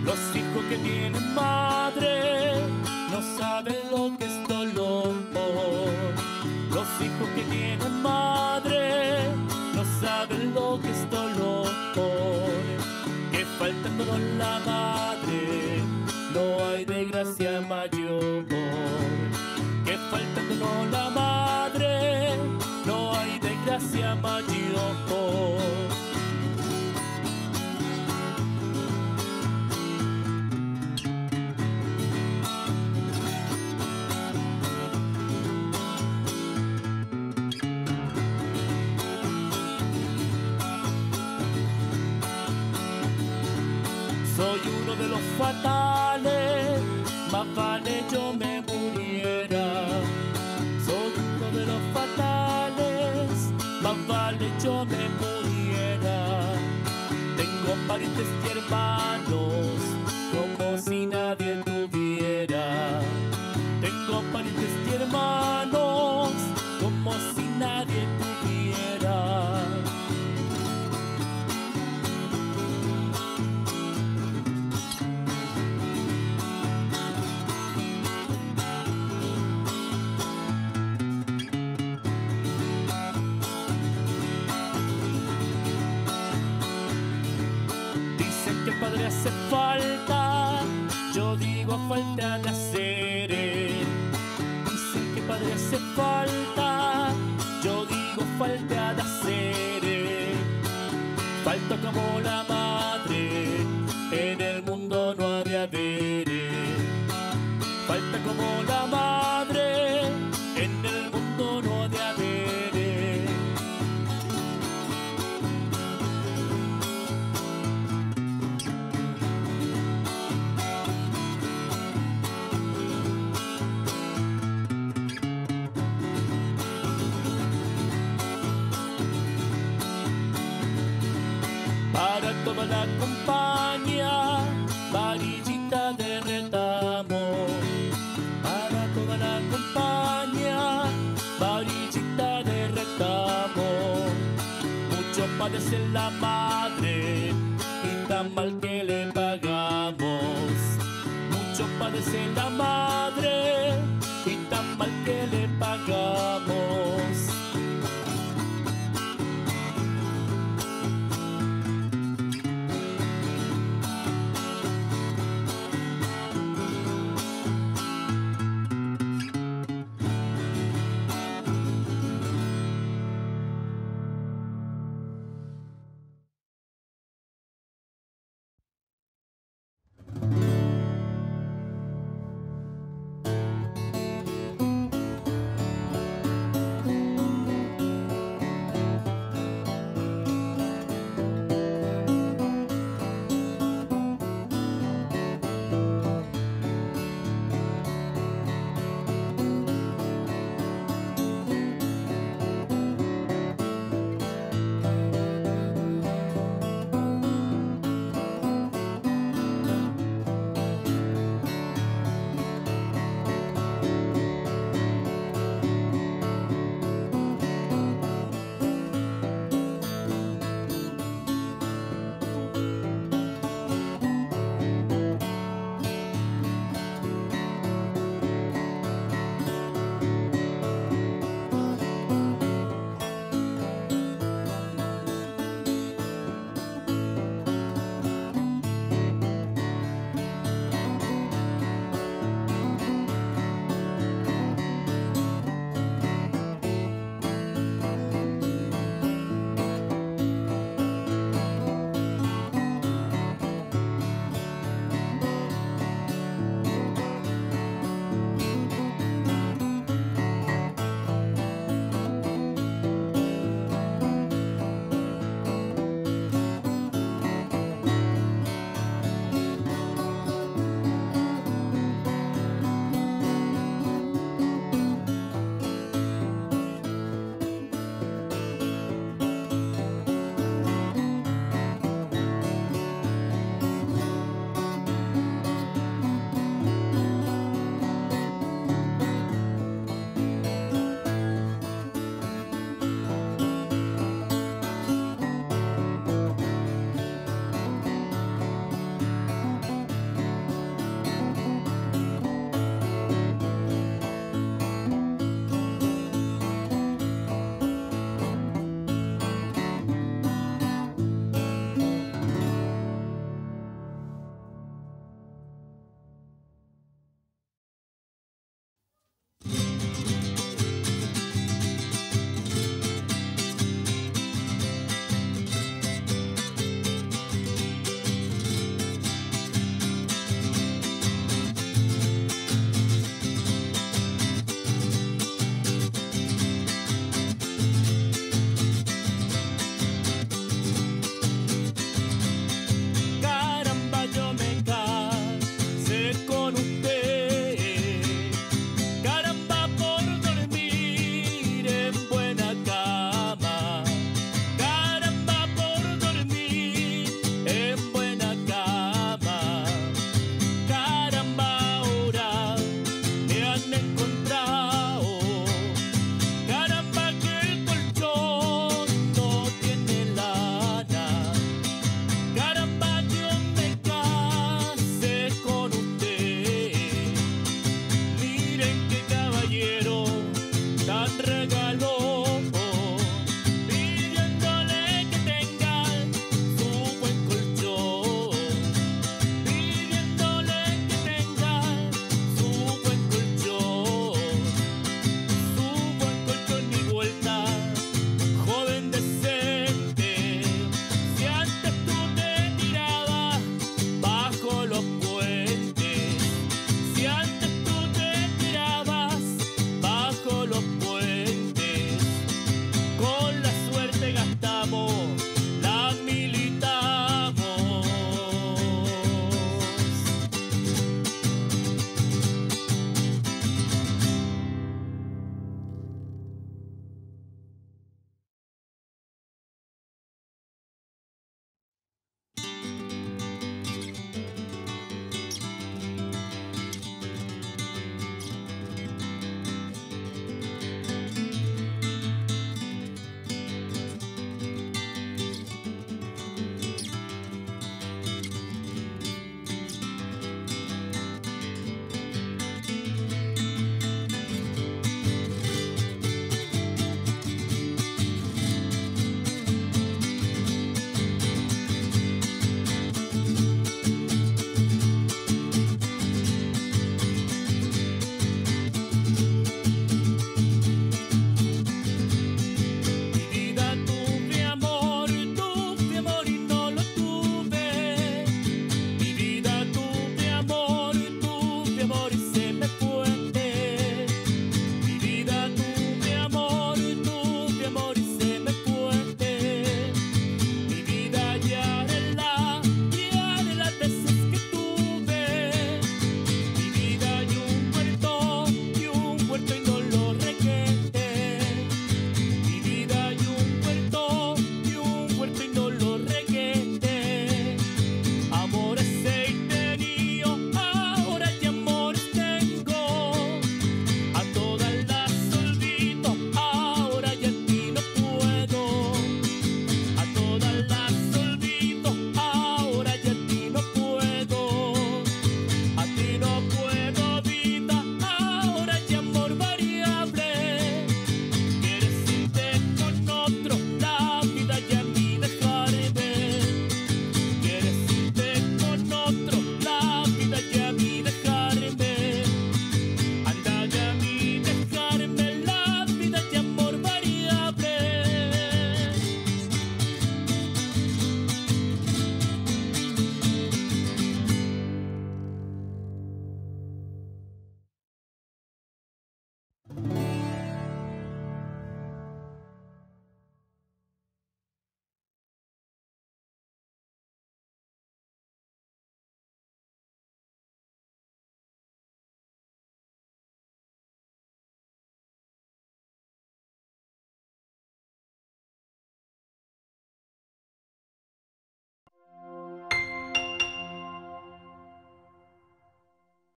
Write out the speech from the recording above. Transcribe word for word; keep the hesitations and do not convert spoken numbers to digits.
Los hijos que tienen madre no saben lo que es dolor. Los hijos que tienen madre no saben lo que es dolor. Que faltándonos la madre no hay desgracia mayor. Que faltándonos la madre no hay desgracia mayor. Soy uno de los fatales, más vale yo me muriera. Soy uno de los fatales, más vale yo me muriera. Tengo parientes y hermanos, como si nadie tuviera. Tengo parientes y hermanos, como si nadie tuviera. Que padre hace falta, yo digo falta de hacer. Dicen que padre hace falta, yo digo falta de hacer. Falta como la madre, en el mundo no ha de haber. Falta como la madre, en el mundo no ha de haber. Para toda la compañía, varillita de retamo. Para toda la compañía, varillita de retamo. Mucho padece la madre y tan mal que le pagamos. Mucho padece la madre